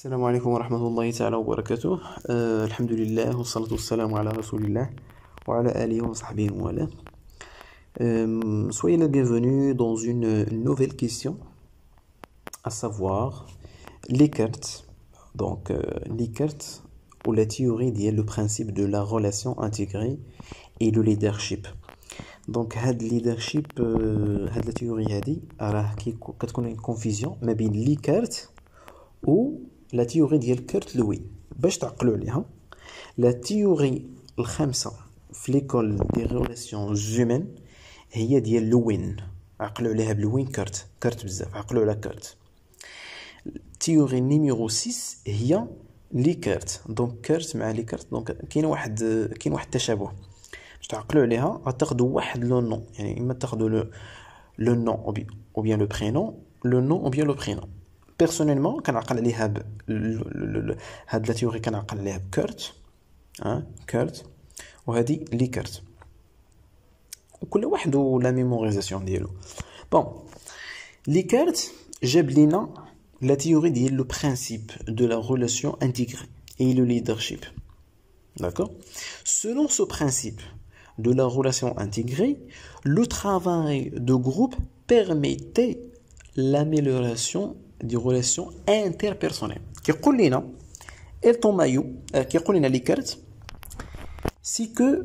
السلام عليكم ورحمة الله تعالى وبركاته. الحمد لله والصلاة والسلام على رسول الله وعلى آله وصحبه وله. Soyez les bienvenus dans une nouvelle question, à savoir Likert. Donc Likert ou la théorie dit le principe de la relation intégrée et le leadership. Donc هاد leadership هاد la théorie هادي راه كتكون confusion ما بين Likert ou la théorie ديال كيرت لوين. باش تعقلوا عليها لا تيوري الخامسه في ليكول دي ريلاسيون زومين هي ديال لوين. عقلوا عليها بلوين كيرت بزاف، عقلوا على كيرت. تيوري نيميرو 6 هي لي كيرت. دونك كيرت مع لي كيرت، دونك كاين واحد التشابه. باش تعقلوا عليها غتاخذوا واحد لو نون، يعني اما تاخذوا لو نون او بيان لو برينون، لو نون او بيان لو برينون. بيرسونيلمون كنعقل عليها هاد لا تيوري كنعقل عليها بكيرت، كيرت، وهذه لي كيرت، وكل واحد لا ميموريزاسيون ديالو. بون لي كيرت جاب لينا لا تيوري ديال لو برينسيپ دو لا ريلاسيون انتيغري et le leadership. D'accord? Selon ce principe de la relation intégrée, le travail de groupe permettait l'amélioration des relations interpersonnelles. كيقول لنا إلتون مايو كيقول لنا ليكارت سي كو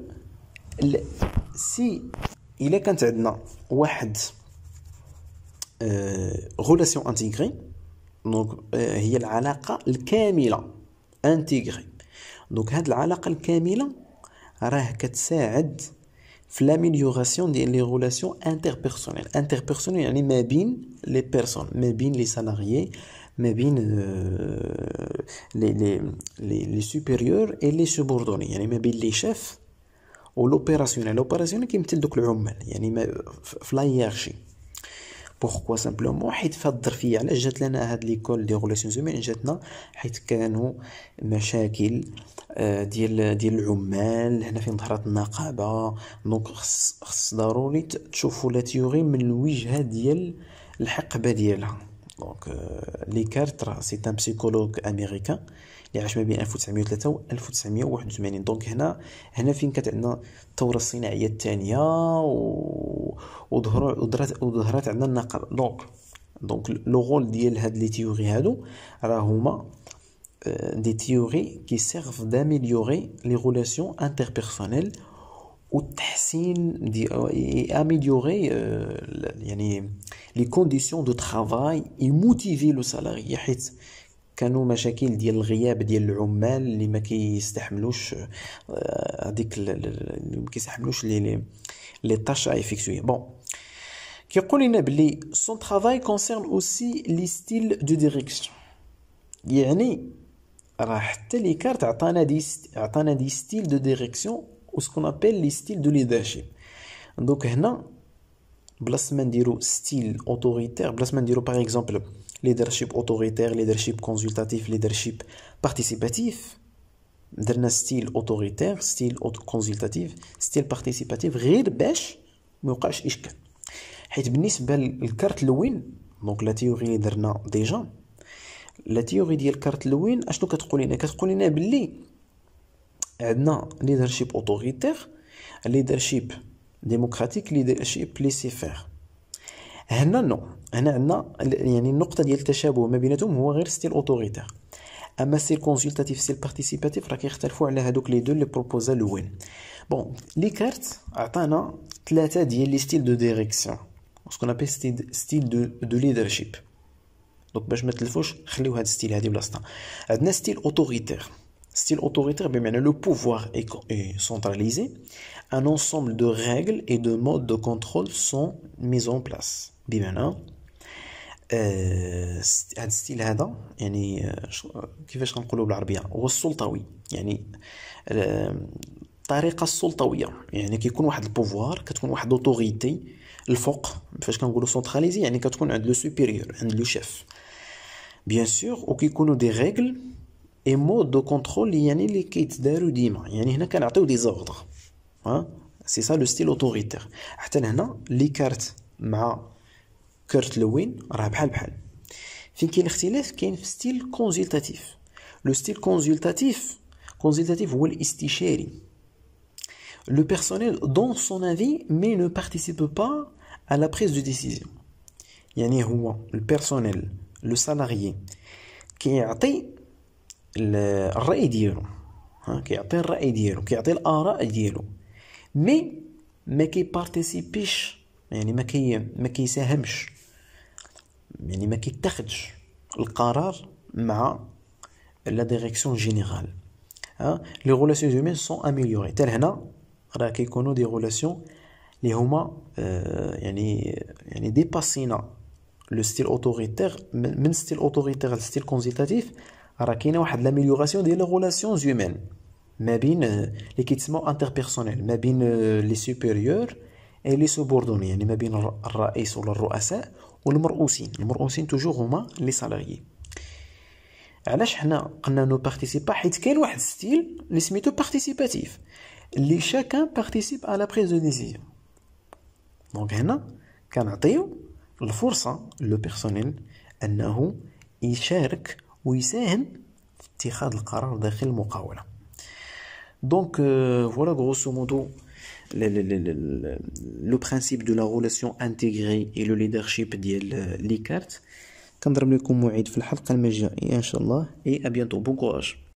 سي إلا كانت عندنا واحد relation intégrée، دونك هي العلاقة الكاملة انتيغري. دونك هاد العلاقة الكاملة راه كتساعد في لاميليوراسيون ديال لي ريلاسيون انتربيرسونيل يعني ما بين لي بيرسون، ما بين لي سالاريي، ما بين لي سوبيريور اي لي سوبوردوني، يعني ما بين لي شيف و لوبيراسيونيل كيمثل دوك العمال، يعني في لا هيرارشي. بوركوا سامبلومون حيت فهاد الظرفيه علاش جات لنا هاد ليكول دي ريلاسيون زومين جاتنا، حيت كانوا مشاكل ديال العمال هنا فين ظهرت النقابه. دونك خص ضروري تشوفوا لا تيوري من الوجهه ديال الحقبه ديالها. دونك ليكارت راه سي ان بسيكولوج امريكان اللي عاش ما بين 1903 و 1981. دونك هنا فين كانت عندنا الثوره الصناعيه الثانيه وظهرت عندنا النقابه. دونك لو رول ديال هاد لي تيوري هادو راه هما des théories qui servent d'améliorer les relations interpersonnelles et améliorer les conditions de travail et motiver le salarié. حيت كانوا مشاكل ديال الغياب ديال العمال اللي ما كيستحملوش هذيك ما كيستحملوش لي طاش افيكتوي. بون كيقول لنا بلي son travail concerne aussi les styles de direction. يعني راه حتى لي كارت عطانا دي ستيل دو ديريكسيون و سكون ابل لي ستيل دو ليدرشيب. دونك هنا بلاص ما نديرو ستيل اوتوريتير، بلاص ما نديرو باغ اكزومبل ليدرشيب اوتوريتير، ليدرشيب كونسلتاتيف، ليدرشيب بارتيسيباتيف، درنا ستيل اوتوريتير، ستيل كونسلتاتيف، ستيل بارتيسيباتيف، غير باش ما يوقعش اشكال. حيت بالنسبه للكارت لوين، دونك لا تيوري اللي درنا ديجا، لا تيوري ديال كارت لوين اشنو كتقول لنا؟ كتقول لنا باللي عندنا ليدرشيب اوتوريتير، ليدرشيب ديموكراتيك، ليدرشيب ليسي فير. هنا عندنا يعني النقطه ديال التشابه ما بيناتهم هو غير ستيل اوتوريتير. اما ستيل كونسلتاتيف ستيل بارتيسيباتيف راه كيختلفوا على هذوك لي دو اللي بروبوزا لوين. بون لي كارت عطانا ثلاثه ديال لي ستيل دو ديريكسيون سكون ابل ستيل دو ليدرشيب. دونك باش ما تلفوش خليو هاد ستيل هادي بلاصتها. عندنا ستيل اوتوريتير. ستيل اوتوريتير بمعنى لو بوفوار est centralisé, un ensemble de règles et de modes de contrôle sont mis en place. بمعنى هاد ستيل هذا يعني كيفاش غنقولوا بالعربيه هو السلطوي، يعني الطريقه السلطويه، يعني كيكون واحد البوفوار، كتكون واحد اوتوريتي الفوق. فاش كنقولوا سونتراليزي يعني كتكون عند لو سوبيريور، عند لو شيف بيان سور، وكيكونوا دي ريغل اي مود دو كونترول يعني اللي كيتداروا ديما. يعني هنا كنعطيو دي زوردر، سي سا لو ستيل اوتوريتير. حتى لهنا لي كارت مع كيرت لوين راه بحال فين كاين الاختلاف كاين في ستيل كونسلتاتيف. لو ستيل كونسلتاتيف هو الاستشاري. Le personnel donne son avis mais ne participe pas à la prise de décision. يعني هو البيرسونيل لو سالاريي كيعطي الرأي ديالو، كيعطي الرأي ديالو، كيعطي الآراء ديالو، مي ما كيبارتيسيبيش، يعني ما كيساهمش، يعني ما كيتخذش القرار مع لا ديريكسيون جينيرال. لي غولاسيون هيومان سون اميليوري. حتى لهنا راه كيكونوا دي غولاسيون اللي هما يعني ديباسينا لو ستيل اوتوريتير. من ستيل اوتوريتير لستيل كونسلتاتيف راه كاينه واحد لاميليوراسيون ديال لي غولاسيون هيومان ما بين اللي كيتسموا انتربيرسونيل، ما بين لي سوبيريور اي لي سوبوردوني، يعني ما بين الرئيس ولا الرؤساء والمرؤوسين. المرؤوسين توجور هما لي سالاريي. علاش حنا قلنا نو بارتيسيبا؟ حيت كاين واحد ستيل اللي سميتو بارتيسيباتيف اللي شاكان بارتيسيب على بريز دو ديسيزيون. دونك هنا كنعطيو الفرصه لو بيرسونيل انه يشارك ويساهم في اتخاذ القرار داخل المقاوله. دونك voilà grosso modo le principe de la relation intégrée et le leadership ديال ليكارت. كنضرب لكم موعد في الحلقه الجايه ان شاء الله. et à bientôt. bon courage.